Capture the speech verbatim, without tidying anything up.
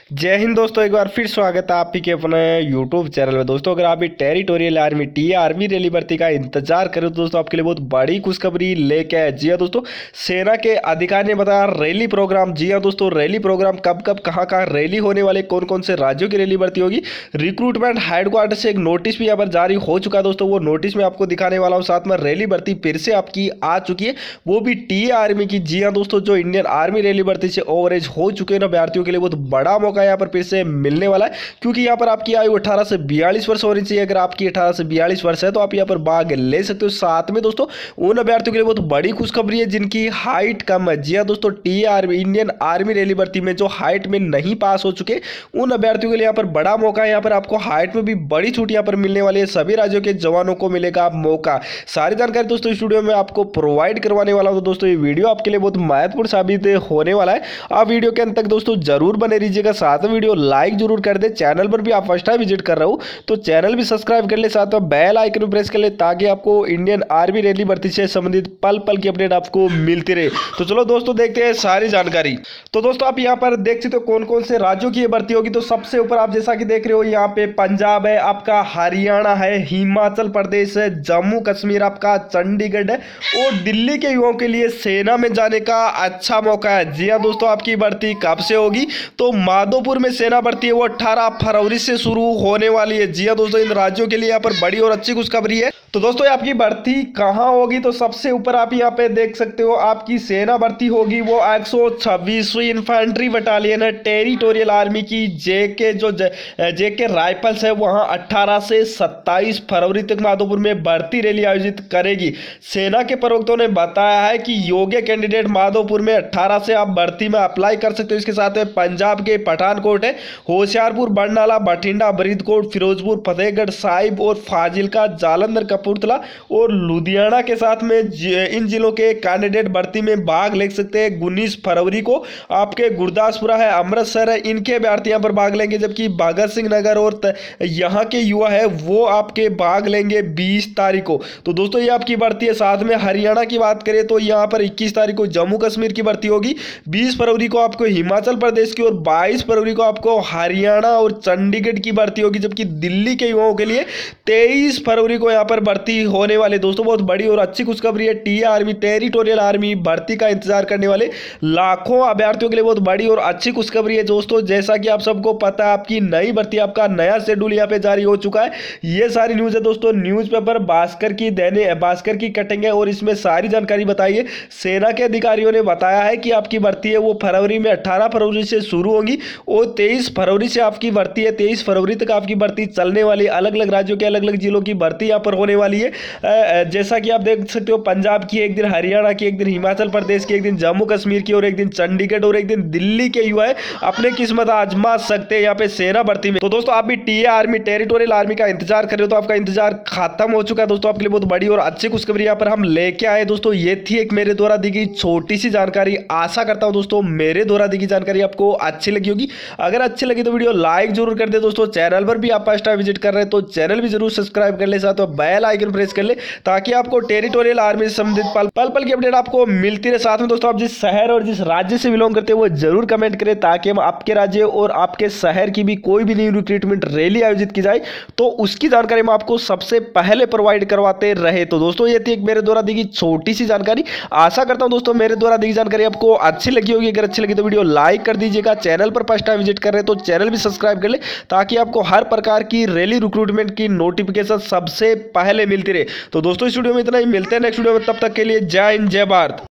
जय हिंद दोस्तों, एक बार फिर स्वागत है आप ही के अपने यूट्यूब चैनल में। दोस्तों अगर आप भी territorial army T army rally भर्ती का इंतजार करें तो दोस्तों आपके लिए बहुत बड़ी खुशखबरी लेके आए। जी हाँ दोस्तों, सेना के अधिकारी ने बताया रैली प्रोग्राम। जी हाँ दोस्तों, रैली प्रोग्राम कब कब कहाँ कहाँ रैली होने वाले, कौन कौन से राज्यों की रैली भर्ती होगी। रिक्रूटमेंट हेडक्वार्टर से एक नोटिस भी यहाँ पर जारी हो चुका है दोस्तों, वो नोटिस में आपको दिखाने वाला हूँ। साथ में रैली भर्ती फिर से आपकी आ चुकी है, वो भी टी आर्मी की। जी हाँ दोस्तों, जो इंडियन आर्मी रैली भर्ती से ओवरेज हो चुके हैं ना अभ्यर्थियों के लिए बहुत बड़ा मौका यहाँ पर फिर से मिलने वाला है, क्योंकि यहाँ पर आपकी आयु अठारह से बयालीस वर्ष होनी चाहिए। अगर आपकी अठारह से बयालीस वर्ष है तो आप यहाँ पर भाग ले सकते हो। साथ में दोस्तों उन अभ्यर्थियों के लिए बहुत बड़ी खुशखबरी है जिनकी हाइट कम है। जी हाँ दोस्तों, T army Indian army rally भर्ती में जो हाइट में नहीं पास हो चुके उन अभ्यर्थियों के लिए यहाँ पर बड़ा मौका है। यहाँ पर आपको हाइट में भी बड़ी छूट यहाँ पर मिलने वाली है। सभी राज्यों के जवानों को मिलेगा मौका। सारी जानकारी दोस्तों इस वीडियो में आपको प्रोवाइड करवाने वाला हूँ। दोस्तों ये वीडियो आपके लिए बहुत महत्वपूर्ण साबित होने वाला है। आप वीडियो के अंत तक दोस्तों जरूर बने रहिएगा। साथ में वीडियो लाइक जरूर कर दे। चैनल पर भी आप फर्स्ट टाइम विजिट कर रहे हो तो चैनल भी सब्सक्राइब कर ले, साथ में बेल आइकन भी प्रेस कर ले ताकि आपको इंडियन आर्मी रैली भर्ती से संबंधित पल पल की अपडेट आपको मिलती रहे। तो चलो दोस्तों देखते हैं सारी जानकारी। तो दोस्तों आप यहाँ पर देख सकते हो कौन कौन से राज्यों की ये भर्ती होगी। तो सबसे ऊपर आप जैसा कि देख रहे हो यहाँ पे पंजाब है, आपका हरियाणा है, हिमाचल प्रदेश है, जम्मू कश्मीर आपका, चंडीगढ़ है और दिल्ली के युवाओं के लिए सेना में जाने का अच्छा मौका है। जी हाँ दोस्तों, आपकी भर्ती कब से होगी तो माधोपुर में सेना भर्ती है वो अठारह फरवरी से शुरू होने वाली है। जी हाँ दोस्तों, इन राज्यों के लिए यहाँ पर बड़ी और अच्छी खुशखबरी है। तो दोस्तों ये आपकी भर्ती कहाँ होगी तो सबसे ऊपर आप यहाँ पे देख सकते हो आपकी सेना भर्ती होगी वो एक सौ छब्बीसवीं इन्फेंट्री बटालियन है टेरिटोरियल आर्मी की। जेके जो जेके राइफल्स है वहाँ अठारह से सत्ताईस फरवरी तक माधोपुर में भर्ती रैली आयोजित करेगी। सेना के प्रवक्ताओं ने बताया है कि योग्य कैंडिडेट माधोपुर में अठारह से आप भर्ती में अप्लाई कर सकते हो। इसके साथ में पंजाब के पठानकोट है, होशियारपुर, बरनाला, बठिंडा, फरीदकोट, फिरोजपुर, फतेहगढ़ साहिब और फाजिलका, जालंधर, कपूरथला और लुधियाना के साथ में इन जिलों के कैंडिडेट भर्ती में भाग ले सकते हैं। उन्नीस फरवरी को आपके गुरदासपुरा है, अमृतसर है, इनके अभ्यर्थी यहाँ पर भाग लेंगे। जबकि भगत सिंह नगर और यहाँ के युवा है वो आपके भाग लेंगे बीस तारीख को। तो दोस्तों ये आपकी भर्ती है। साथ में हरियाणा की बात करें तो यहाँ पर इक्कीस तारीख को जम्मू कश्मीर की भर्ती होगी, बीस फरवरी को आपको हिमाचल प्रदेश की और बाईस फरवरी को आपको हरियाणा और चंडीगढ़ की भर्ती होगी। जबकि दिल्ली के युवाओं के लिए तेईस फरवरी को यहाँ पर भर्ती होने वाले। दोस्तों बहुत बड़ी और अच्छी खुशखबरी है। टी आर्मी टेरिटोरियल आर्मी भर्ती का इंतजार करने वाले लाखों अभ्यर्थियों के लिए बहुत बड़ी और अच्छी खुशखबरी है। दोस्तों जैसा कि आप सबको पता है आपकी नई भर्ती, आपका नया शेड्यूल यहाँ पे जारी हो चुका है। ये सारी न्यूज है दोस्तों न्यूज़पेपर भास्कर की दैनिक भास्कर की कटिंग है और इसमें सारी जानकारी बताई है। सेना के अधिकारियों ने बताया है कि आपकी भर्ती है वो फरवरी में अठारह फरवरी से शुरू होगी और तेईस फरवरी से आपकी भर्ती है, तेईस फरवरी तक आपकी भर्ती चलने वाली। अलग अलग राज्यों के अलग अलग जिलों की भर्ती यहाँ पर होने वाली है। जैसा कि आप देख सकते हो पंजाब की एक दिन, हरियाणा की एक दिन, हिमाचल प्रदेश की एक दिन, जम्मू कश्मीर की और एक दिन चंडीगढ़ और एक दिन दिल्ली के युवा अपने किस्मत आजमा सकते हैं यहाँ पे सेना भर्ती में। तो दोस्तों आप भी टी आर्मी टेरिटोरियल आर्मी का इंतजार कर रहे हो तो आपका इंतजार खत्म हो चुका है। दोस्तों आपके लिए बहुत बड़ी और अच्छी खुशखबरी यहाँ पर हम लेके आए। दोस्तों ये थी एक मेरे द्वारा दी गई छोटी सी जानकारी। आशा करता हूँ दोस्तों मेरे द्वारा दी गई जानकारी आपको अच्छी लगी होगी। अगर अच्छी लगी तो वीडियो लाइक जरूर कर दे। दोस्तों चैनल पर भी आप फर्स्ट टाइम विजिट कर रहे हैं तो चैनल भी जरूर सब्सक्राइब कर ले, साथ में बेल आइकन प्रेस कर ले ताकि आपको टेरिटोरियल आर्मी से संबंधित पल पल पल की अपडेट आपको मिलती रहे। साथ में दोस्तों आप जिस शहर और जिस राज्य से बिलोंग करते हैं वो जरूर कमेंट करें ताकि हम आपके राज्य और आपके शहर की भी कोई भी न्यू रिक्रूटमेंट रैली आयोजित की जाए तो उसकी जानकारी हम आपको सबसे पहले प्रोवाइड करवाते रहे। तो दोस्तों ये थी एक मेरे द्वारा दी गई छोटी सी जानकारी। आशा करता हूं दोस्तों मेरे द्वारा दी गई जानकारी आपको अच्छी लगी होगी। अगर अच्छी लगी तो वीडियो लाइक कर दीजिएगा। चैनल पर फर्स्ट टाइम विजिट कर रहे हैं तो चैनल भी सब्सक्राइब कर ले ताकि आपको हर प्रकार की रैली रिक्रूटमेंट की नोटिफिकेशन सबसे पहले मिलती रहे। तो दोस्तों इस वीडियो में इतना ही, मिलते हैं नेक्स्ट वीडियो में। तब तक के लिए जय हिंद जय भारत।